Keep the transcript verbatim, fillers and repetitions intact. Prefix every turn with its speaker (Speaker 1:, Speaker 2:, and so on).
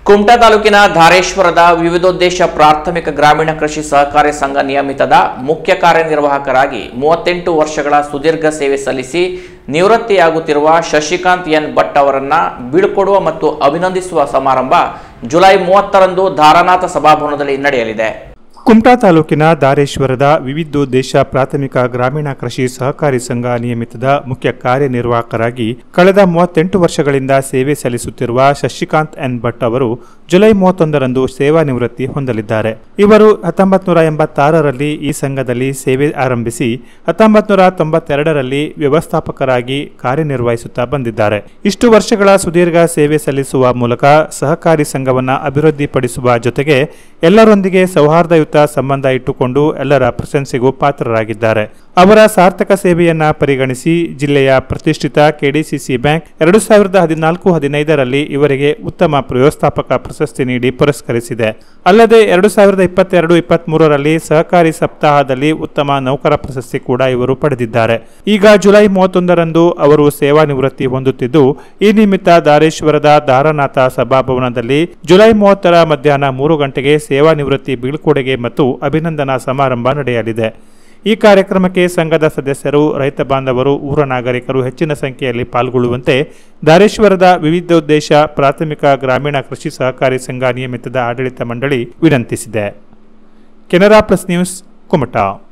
Speaker 1: ಕುಮಟಾ ತಾಲೂಕಿನ ಧಾರೇಶ್ವರದ ವಿವಿಧೋದ್ದೇಶ ಪ್ರಾಥಮಿಕ ಗ್ರಾಮೀಣ ಕೃಷಿ ಸಹಕಾರಿ ಸಂಘ ನಿಯಮಿತದ ಮುಖ್ಯ ಕಾರ್ಯನಿರ್ವಾಹಕರಾಗಿ ಮೂವತ್ತೆಂಟು ವರ್ಷಗಳ ಸುದೀರ್ಘ ಸೇವೆ ಸಲ್ಲಿಸಿ ನಿವೃತ್ತಿಯಾಗುತ್ತಿರುವ ಶಶಿಕಾಂತ್ ಎನ್ ಭಟ್ ಅವರನ್ನ ಬೀಳ್ಕೊಡುವ ಮತ್ತು ಅಭಿನಂದಿಸುವ ಸಮಾರಂಭ ಜುಲೈ ಮೂವತ್ತರಂದು ಧಾರನಾಥ ಸಭಾಭವನದಲ್ಲಿ ನಡೆಯಲಿದೆ.
Speaker 2: ಕುಮಟಾ ತಾಲೂಕಿನ ಧಾರೇಶ್ವರದ ವಿವಿಧೋದ್ದೇಶ ಪ್ರಾಥಮಿಕ ಗ್ರಾಮೀಣ ಕೃಷಿ ಸಹಕಾರಿ ಸಂಘ ನಿಯಮಿತದ ಮುಖ್ಯ ಕಾರ್ಯನಿರ್ವಾಹಕರಾಗಿ ಕಳೆದ ಮೂವತ್ತೆಂಟು ವರ್ಷಗಳಿಂದ ಸೇವೆ ಸಲ್ಲಿಸುತ್ತಿರುವ ಶಶಿಕಾಂತ್ ಎನ್ ಭಟ್ ಅವರು ಜುಲೈ ಮೂವತ್ತೊಂದರಂದು ಸೇವಾ ನಿವೃತ್ತಿ ಹೊಂದಲಿದ್ದಾರೆ. ಇವರು ಹತ್ತೊಂಬತ್ತು ನೂರ ಎಂಬತ್ತಾರರಲ್ಲಿ ಈ ಸಂಘದಲ್ಲಿ ಸೇವೆ ಆರಂಭಿಸಿ ಹತ್ತೊಂಬತ್ತು ನೂರ ತೊಂಬತ್ತೆರಡರಲ್ಲಿ ವ್ಯವಸ್ಥಾಪಕರಾಗಿ ಕಾರ್ಯನಿರ್ವಹಿಸುತ್ತಾ ಬಂದಿದ್ದಾರೆ. ಇಷ್ಟು ವರ್ಷಗಳ ಸುದೀರ್ಘ ಸೇವೆ ಸಲ್ಲಿಸುವ ಮೂಲಕ ಸಹಕಾರಿ ಸಂಘವನ್ನು ಅಭಿವೃದ್ಧಿಪಡಿಸುವ ಜೊತೆಗೆ ಎಲ್ಲರೊಂದಿಗೆ ಸೌಹಾರ್ದಯುತ ಸಂಬಂಧ ಇಟ್ಟುಕೊಂಡು ಎಲ್ಲರ ಪ್ರಶಂಸೆಗೂ ಪಾತ್ರರಾಗಿದ್ದಾರೆ. ಅವರ ಸಾರ್ಥಕ ಸೇವೆಯನ್ನ ಪರಿಗಣಿಸಿ ಜಿಲ್ಲೆಯ ಪ್ರತಿಷ್ಠಿತ ಕೆಡಿಸಿಸಿ ಬ್ಯಾಂಕ್ ಎರಡು ಸಾವಿರದ ಹದಿನಾಲ್ಕು ಹದಿನೈದರಲ್ಲಿ ಇವರಿಗೆ ಉತ್ತಮ ವ್ಯವಸ್ಥಾಪಕ ಪ್ರಶಸ್ತಿ ನೀಡಿ ಪುರಸ್ಕರಿಸಿದೆ. ಅಲ್ಲದೆ ಎರಡು ಸಾವಿರದ ಇಪ್ಪತ್ತೆರಡು ಇಪ್ಪತ್ತ್ ಮೂರರಲ್ಲಿ ಸಹಕಾರಿ ಸಪ್ತಾಹದಲ್ಲಿ ಉತ್ತಮ ನೌಕರ ಪ್ರಶಸ್ತಿ ಕೂಡ ಇವರು ಪಡೆದಿದ್ದಾರೆ. ಈಗ ಜುಲೈ ಮೂವತ್ತೊಂದರಂದು ಅವರು ಸೇವಾ ನಿವೃತ್ತಿ ಹೊಂದುತ್ತಿದ್ದು, ಈ ನಿಮಿತ್ತ ಧಾರೇಶ್ವರದ ಧಾರನಾಥ ಸಭಾಭವನದಲ್ಲಿ ಜುಲೈ ಮೂವತ್ತರ ಮಧ್ಯಾಹ್ನ ಮೂರು ಗಂಟೆಗೆ ಸೇವಾ ನಿವೃತ್ತಿ ಬೀಳ್ಕೊಡುಗೆ ಮತ್ತು ಅಭಿನಂದನಾ ಸಮಾರಂಭ ನಡೆಯಲಿದೆ. ಈ ಕಾರ್ಯಕ್ರಮಕ್ಕೆ ಸಂಘದ ಸದಸ್ಯರು, ರೈತ ಬಾಂಧವರು, ಊರ ನಾಗರಿಕರು ಹೆಚ್ಚಿನ ಸಂಖ್ಯೆಯಲ್ಲಿ ಪಾಲ್ಗೊಳ್ಳುವಂತೆ ಧಾರೇಶ್ವರದ ವಿವಿಧೋದ್ದೇಶ ಪ್ರಾಥಮಿಕ ಗ್ರಾಮೀಣ ಕೃಷಿ ಸಹಕಾರಿ ಸಂಘ ನಿಯಮಿತದ ಆಡಳಿತ ಮಂಡಳಿ ವಿನಂತಿಸಿದೆ. Canara plus news, Kumta.